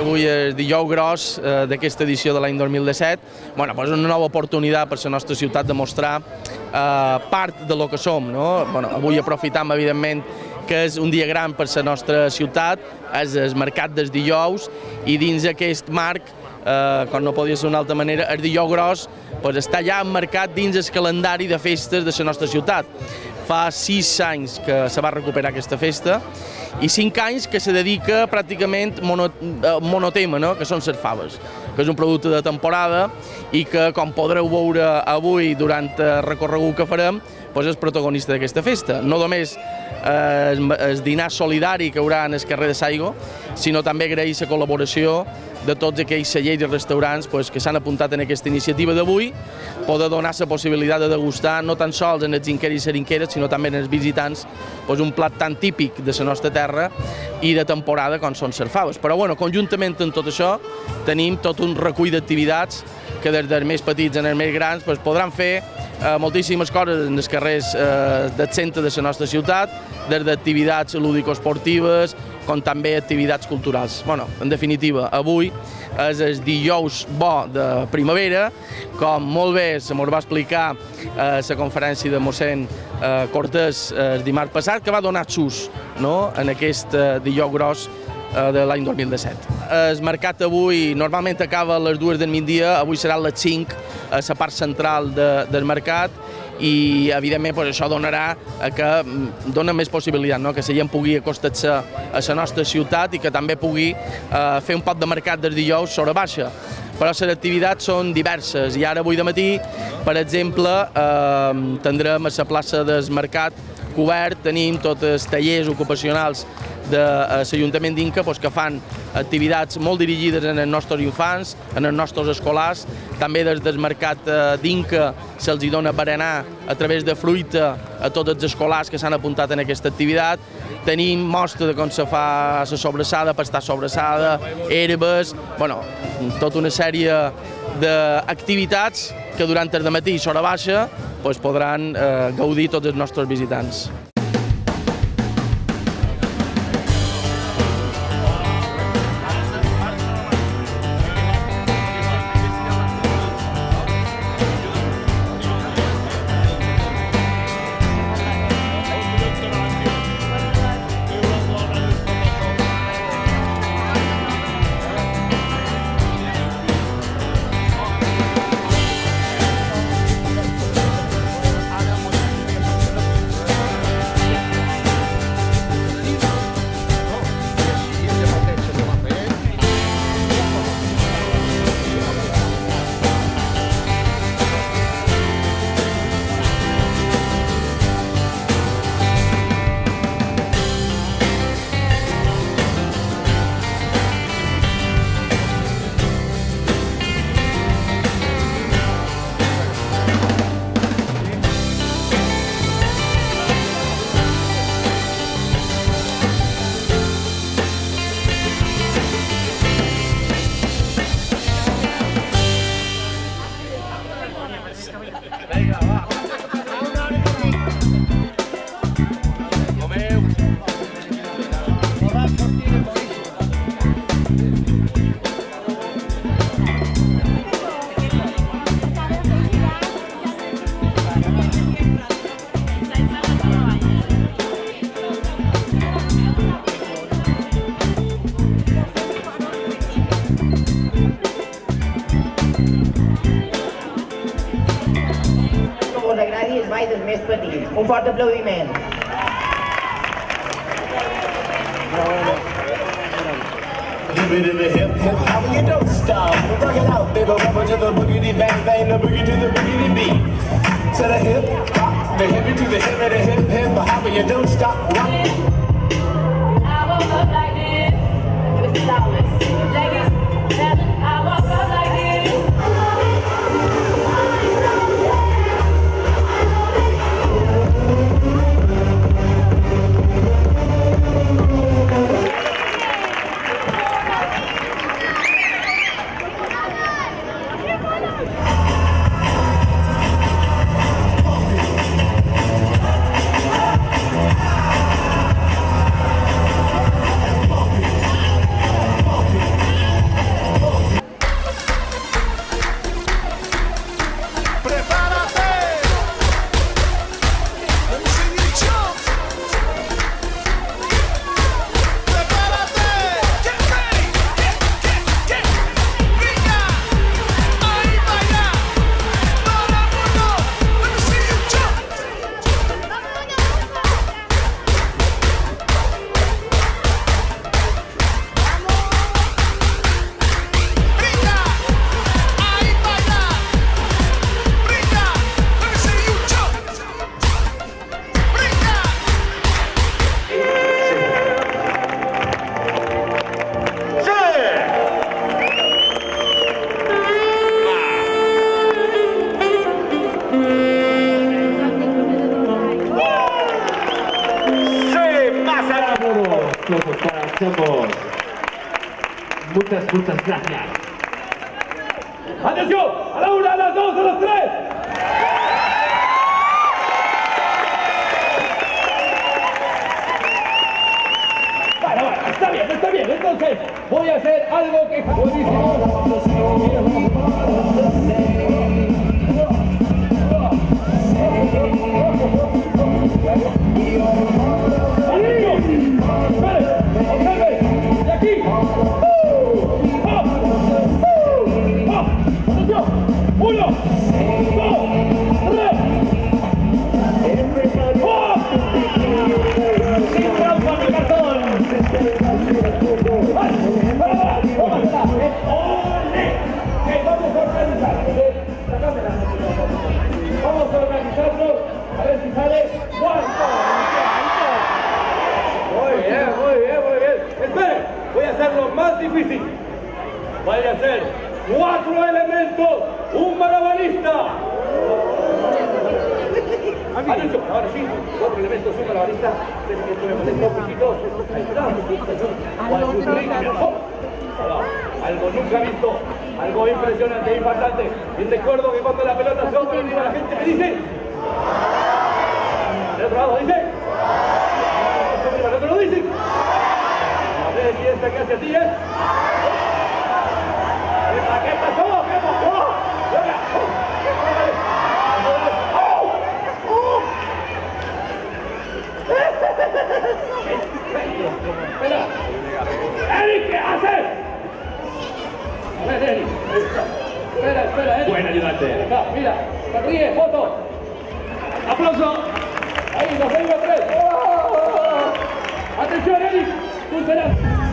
avui és dijous gros d'aquesta edició de l'any 2017. És una nova oportunitat per la nostra ciutat de mostrar part de lo que som. Avui aprofitam, evidentment, que és un dia gran per la nostra ciutat, és el mercat dels dijous, i dins aquest marc, com no podia ser d'una altra manera, el dijous gros està ja emmarcat dins el calendari de festes de la nostra ciutat. Fa 6 anys que se va recuperar aquesta festa i 5 anys que se dedica pràcticament monotema, que són les faves, que és un producte de temporada i que, com podreu veure avui durant el recorregut que farem, és protagonista d'aquesta festa. No només el dinar solidari que hi haurà en el carrer de Saigo, sinó també agrair la col·laboració de tots aquells cellers i restaurants que s'han apuntat en aquesta iniciativa d'avui, poder donar la possibilitat de degustar no tan sols en els inqueris i serinqueres, sinó també en els visitants, un plat tan típic de la nostra terra i de temporada com són les faves. Però, conjuntament amb tot això, tenim tot un recull d'activitats que des dels més petits als més grans podran fer moltíssimes coses en els carrers del centre de la nostra ciutat, des d'activitats lúdico-esportives com també activitats culturals. En definitiva, avui és el dijous bo de primavera, com molt bé se m'ho va explicar a la conferència de mossèn Cortés el dimarts passat, que va donar xus en aquest dijous gros de l'any 2017. El mercat avui normalment acaba a les 2 del migdia, avui serà a les 5 a la part central del mercat i, evidentment, això donarà més possibilitat, que la gent pugui acostar-se a la nostra ciutat i que també pugui fer un poc de mercat dels dijous sobre baixa. Però les activitats són diverses i ara avui de matí, per exemple, tindrem a la plaça del mercat cobert, tenim tots els tallers ocupacionals de l'Ajuntament d'Inca que fan activitats molt dirigides als nostres infants, als nostres escolars. També des del mercat d'Inca se'ls dona berenar a través de fruita a tots els escolars que s'han apuntat en aquesta activitat. Tenim mostra de com se fa la sobrassada, pastar sobrassada, herbes, tota una sèrie d'activitats que durant el dematí i l'hora baixa podran gaudir tots els nostres visitants. Un fort aplaudiment. Give it to the hip, hip, how you don't stop. Rock it out, baby, rubber to the boogity bang bang, the boogie to the boogity beat. To the hip, hop, the hippie to the hip, the hip, hip, how you don't stop. Rock it. I woke up like this. It was flawless. Like it's 7, I woke up like this. Muchas gracias. ¡Atención! ¡A la 1, a las 2, a las 3! Bueno, está bien. Entonces voy a hacer algo que es buenísimo. Vamos a organizarlo, a ver si sale cuánto. Muy bien. Esperen, voy a hacerlo más difícil. Voy a hacer 4 elementos, un malabarista. Atención, ahora sí, 4 elementos, un malabarista. Algo nunca visto, algo impresionante, impactante. Y recuerdo que cuando la pelota se va arriba, la gente me dice. Del otro lado dice. El otro lo dice. A ver si esta que hace así es. ¿Qué pasó? Espera. ¡Eric, qué haces! A ver, Eric. Espera, Eric. Buen ayudante. Mira, sonríe, foto. ¡Aplauso! Ahí, nos vemos 3. ¡Oh! ¡Atención, Eric! ¡Tú serás!